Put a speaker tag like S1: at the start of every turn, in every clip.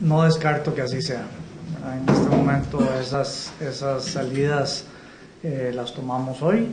S1: no descarto que así sea. En este momento esas salidas las tomamos hoy,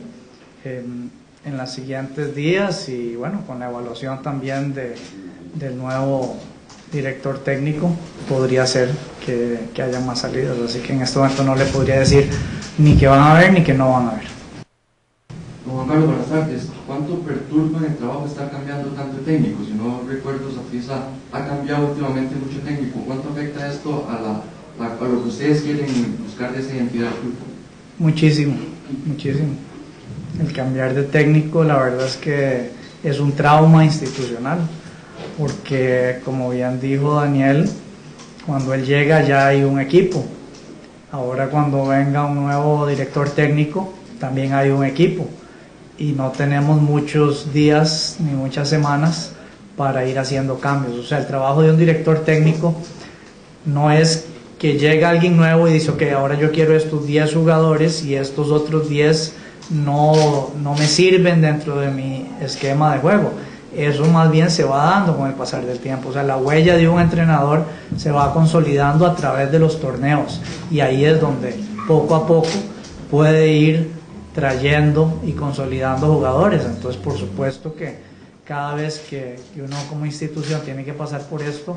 S1: en los siguientes días y bueno, con la evaluación también del nuevo director técnico podría ser que haya más salidas, así que en este momento no le podría decir ni que van a haber ni que no van a haber.
S2: Don Juan Carlos, buenas tardes. ¿Cuánto perturba en el trabajo estar cambiando tanto técnico? Si no recuerdo, Saprissa ha cambiado últimamente mucho técnico. ¿Cuánto afecta esto a lo que ustedes quieren buscar de esa identidad del club?
S1: Muchísimo, muchísimo. El cambiar de técnico, la verdad es que es un trauma institucional, porque como bien dijo Daniel, cuando él llega ya hay un equipo. Ahora cuando venga un nuevo director técnico, también hay un equipo. Y no tenemos muchos días ni muchas semanas para ir haciendo cambios. O sea, el trabajo de un director técnico no es que llega alguien nuevo y dice, ok, ahora yo quiero estos 10 jugadores y estos otros 10 no me sirven dentro de mi esquema de juego. Eso más bien se va dando con el pasar del tiempo. O sea, la huella de un entrenador se va consolidando a través de los torneos y ahí es donde poco a poco puede ir trayendo y consolidando jugadores. Entonces, por supuesto que cada vez que uno como institución tiene que pasar por esto,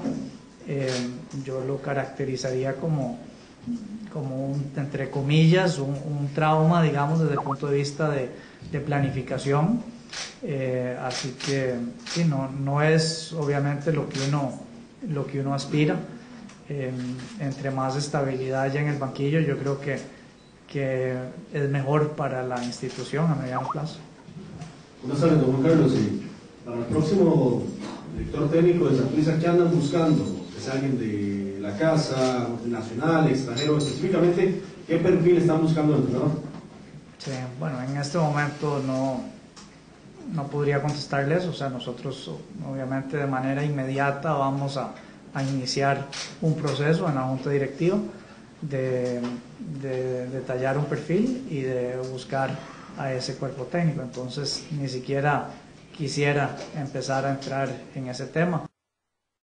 S1: yo lo caracterizaría como un, entre comillas, un trauma, digamos, desde el punto de vista de planificación. Así que sí, no es obviamente lo que uno aspira. Entre más estabilidad haya en el banquillo, yo creo que es mejor para la institución a mediano plazo.
S3: Buenas tardes, don Juan Carlos. Para el próximo director técnico de Saprissa, ¿qué andan buscando? ¿Es alguien de la casa, nacional, extranjero? Específicamente, ¿qué perfil están buscando el entrenador?
S1: Sí, bueno, en este momento no podría contestarle eso. O sea, nosotros obviamente de manera inmediata vamos a iniciar un proceso en la junta directiva de detallar un perfil y de buscar a ese cuerpo técnico. Entonces ni siquiera quisiera empezar a entrar en ese tema.